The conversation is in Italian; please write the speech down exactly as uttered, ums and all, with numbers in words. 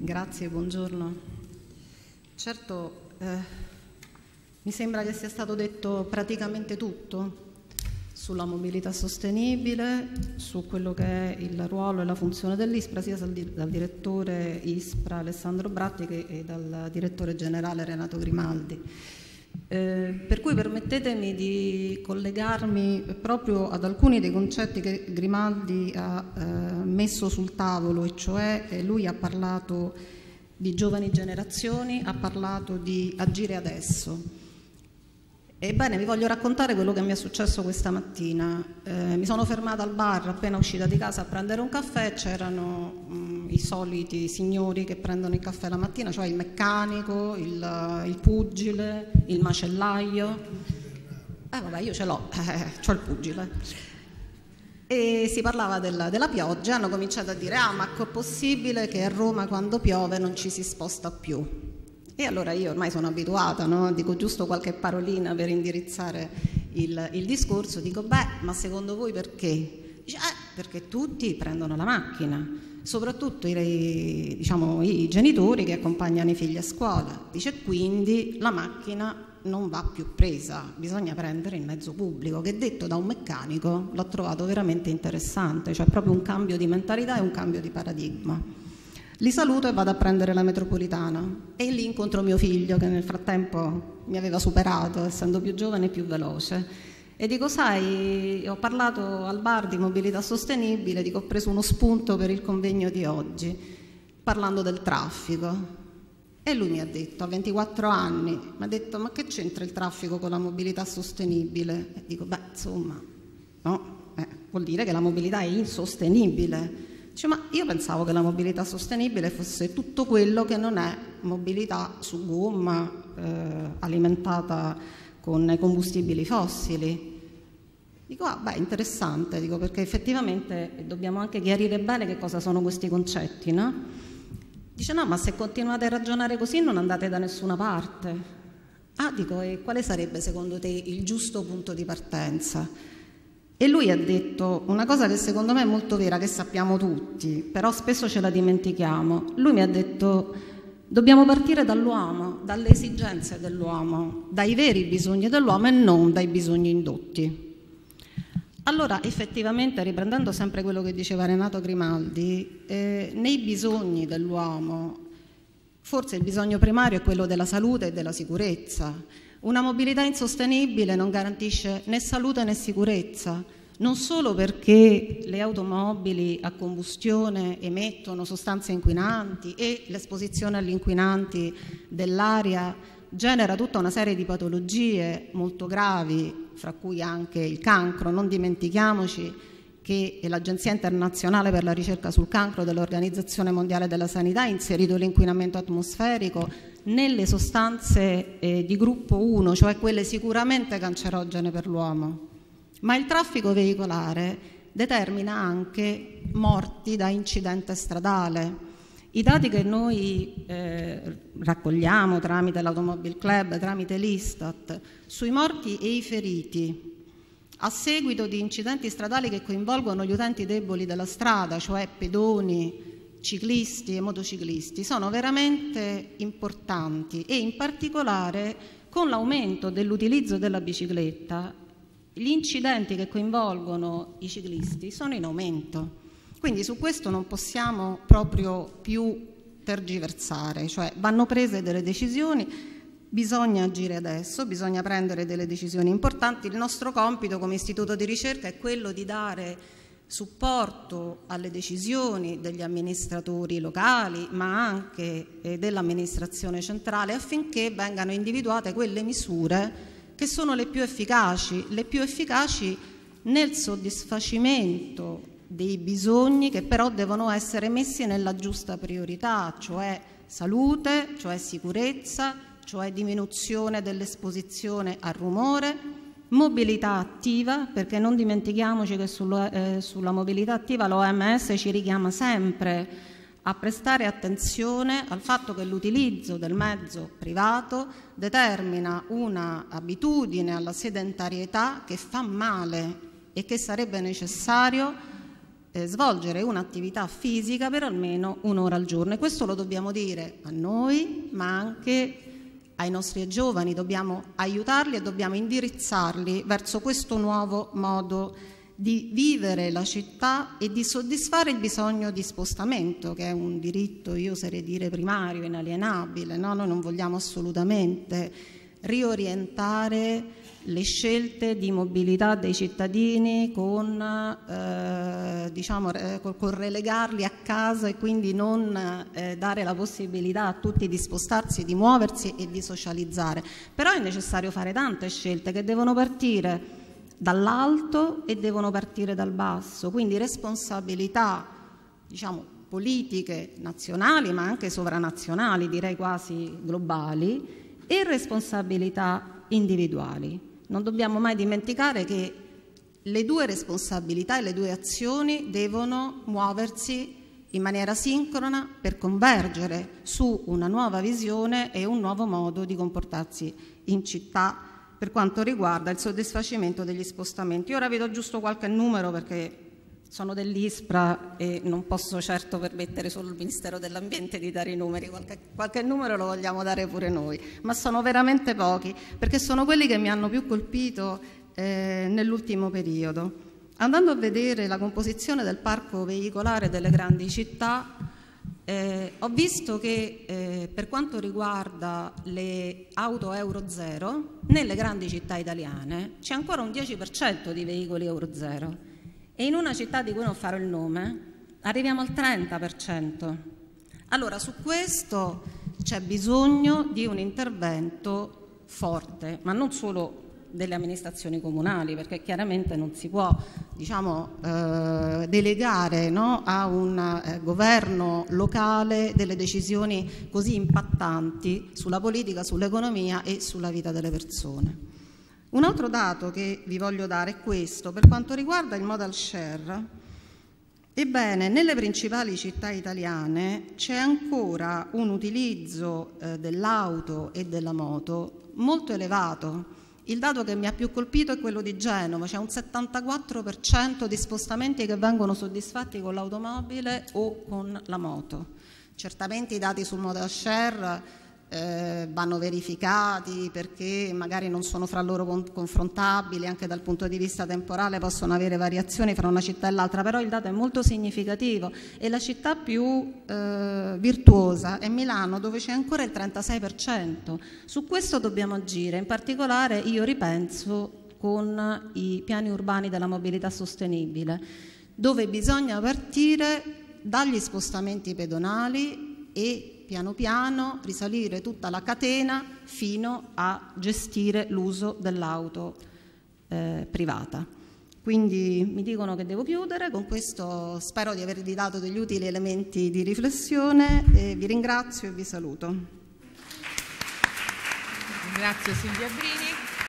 Grazie, buongiorno. Certo, eh, mi sembra che sia stato detto praticamente tutto sulla mobilità sostenibile, su quello che è il ruolo e la funzione dell'ISPRA, sia dal, dal direttore ISPRA Alessandro Bratti che dal direttore generale Renato Grimaldi. Eh, per cui permettetemi di collegarmi proprio ad alcuni dei concetti che Grimaldi ha eh, messo sul tavolo, e cioè eh, lui ha parlato di giovani generazioni, ha parlato di agire adesso. Ebbene, vi voglio raccontare quello che mi è successo questa mattina. Eh, mi sono fermata al bar appena uscita di casa a prendere un caffè, c'erano mm, i soliti signori che prendono il caffè la mattina, cioè il meccanico, il, il pugile, il macellaio. Eh vabbè, io ce l'ho, eh, c'ho il pugile. E si parlava della, della pioggia, hanno cominciato a dire ah ma è possibile che a Roma quando piove non ci si sposta più? E allora io ormai sono abituata, no? Dico giusto qualche parolina per indirizzare il, il discorso, dico beh, ma secondo voi perché? Dice, eh, perché tutti prendono la macchina, soprattutto i, diciamo, i genitori che accompagnano i figli a scuola. Dice quindi la macchina non va più presa, bisogna prendere il mezzo pubblico, che detto da un meccanico l'ho trovato veramente interessante, cioè proprio un cambio di mentalità e un cambio di paradigma. Li saluto e vado a prendere la metropolitana e lì incontro mio figlio che nel frattempo mi aveva superato, essendo più giovane e più veloce. E dico, sai, ho parlato al bar di mobilità sostenibile, dico, ho preso uno spunto per il convegno di oggi, parlando del traffico. E lui mi ha detto, a ventiquattro anni, mi ha detto, ma che c'entra il traffico con la mobilità sostenibile? E dico, beh, insomma, no, eh, vuol dire che la mobilità è insostenibile. Dice, ma io pensavo che la mobilità sostenibile fosse tutto quello che non è mobilità su gomma eh, alimentata con i combustibili fossili. Dico, ah, beh, interessante, dico, perché effettivamente dobbiamo anche chiarire bene che cosa sono questi concetti, no? Dice, no, ma se continuate a ragionare così non andate da nessuna parte. Ah, dico, e quale sarebbe secondo te il giusto punto di partenza? E lui ha detto una cosa che secondo me è molto vera, che sappiamo tutti, però spesso ce la dimentichiamo. Lui mi ha detto, dobbiamo partire dall'uomo, dalle esigenze dell'uomo, dai veri bisogni dell'uomo e non dai bisogni indotti. Allora, effettivamente, riprendendo sempre quello che diceva Renato Grimaldi, eh, nei bisogni dell'uomo, forse il bisogno primario è quello della salute e della sicurezza. Una mobilità insostenibile non garantisce né salute né sicurezza, non solo perché le automobili a combustione emettono sostanze inquinanti e l'esposizione agli inquinanti dell'aria genera tutta una serie di patologie molto gravi, fra cui anche il cancro. Non dimentichiamoci che l'Agenzia internazionale per la ricerca sul cancro dell'Organizzazione Mondiale della Sanità ha inserito l'inquinamento atmosferico nelle sostanze eh, di gruppo uno, cioè quelle sicuramente cancerogene per l'uomo. Ma il traffico veicolare determina anche morti da incidente stradale. I dati che noi eh, raccogliamo tramite l'Automobile Club, tramite l'Istat, sui morti e i feriti a seguito di incidenti stradali che coinvolgono gli utenti deboli della strada, cioè pedoni, ciclisti e motociclisti, sono veramente importanti e in particolare con l'aumento dell'utilizzo della bicicletta gli incidenti che coinvolgono i ciclisti sono in aumento. Quindi su questo non possiamo proprio più tergiversare, cioè vanno prese delle decisioni. Bisogna agire adesso, bisogna prendere delle decisioni importanti. Il nostro compito come istituto di ricerca è quello di dare supporto alle decisioni degli amministratori locali, ma anche eh, dell'amministrazione centrale, affinché vengano individuate quelle misure che sono le più efficaci, le più efficaci nel soddisfacimento dei bisogni che però devono essere messi nella giusta priorità, cioè salute, cioè sicurezza, cioè diminuzione dell'esposizione al rumore, mobilità attiva, perché non dimentichiamoci che sulla, eh, sulla mobilità attiva l'O M S ci richiama sempre a prestare attenzione al fatto che l'utilizzo del mezzo privato determina una abitudine alla sedentarietà che fa male e che sarebbe necessario eh, svolgere un'attività fisica per almeno un'ora al giorno, e questo lo dobbiamo dire a noi ma anche ai nostri giovani. Dobbiamo aiutarli e dobbiamo indirizzarli verso questo nuovo modo di vivere la città e di soddisfare il bisogno di spostamento, che è un diritto, io oserei dire, primario, inalienabile, no? Noi non vogliamo assolutamente riorientare le scelte di mobilità dei cittadini con, eh, diciamo, eh, con relegarli a casa e quindi non eh, dare la possibilità a tutti di spostarsi, di muoversi e di socializzare. Però è necessario fare tante scelte che devono partire dall'alto e devono partire dal basso, quindi responsabilità, diciamo, politiche nazionali ma anche sovranazionali, direi quasi globali, e responsabilità individuali. Non dobbiamo mai dimenticare che le due responsabilità e le due azioni devono muoversi in maniera sincrona per convergere su una nuova visione e un nuovo modo di comportarsi in città per quanto riguarda il soddisfacimento degli spostamenti. Ora vi do giusto qualche numero perché sono dell'ISPRA e non posso certo permettere solo il Ministero dell'Ambiente di dare i numeri, qualche, qualche numero lo vogliamo dare pure noi, ma sono veramente pochi perché sono quelli che mi hanno più colpito eh, nell'ultimo periodo. Andando a vedere la composizione del parco veicolare delle grandi città, eh, ho visto che eh, per quanto riguarda le auto Euro zero, nelle grandi città italiane c'è ancora un dieci per cento di veicoli Euro zero. E in una città di cui non farò il nome arriviamo al trenta per cento. Allora su questo c'è bisogno di un intervento forte, ma non solo delle amministrazioni comunali, perché chiaramente non si può, diciamo, eh, delegare, no, a un eh, governo locale delle decisioni così impattanti sulla politica, sull'economia e sulla vita delle persone. Un altro dato che vi voglio dare è questo, per quanto riguarda il modal share. Ebbene, nelle principali città italiane c'è ancora un utilizzo eh, dell'auto e della moto molto elevato. Il dato che mi ha più colpito è quello di Genova, c'è un settantaquattro per cento di spostamenti che vengono soddisfatti con l'automobile o con la moto. Certamente i dati sul modal share Eh, vanno verificati perché magari non sono fra loro con confrontabili, anche dal punto di vista temporale possono avere variazioni fra una città e l'altra, però il dato è molto significativo e la città più eh, virtuosa è Milano, dove c'è ancora il trentasei per cento. Su questo dobbiamo agire, in particolare io ripenso con i piani urbani della mobilità sostenibile, dove bisogna partire dagli spostamenti pedonali e piano piano risalire tutta la catena fino a gestire l'uso dell'auto eh, privata. Quindi mi dicono che devo chiudere, con questo spero di avervi dato degli utili elementi di riflessione e vi ringrazio e vi saluto. Grazie Silvia Brini.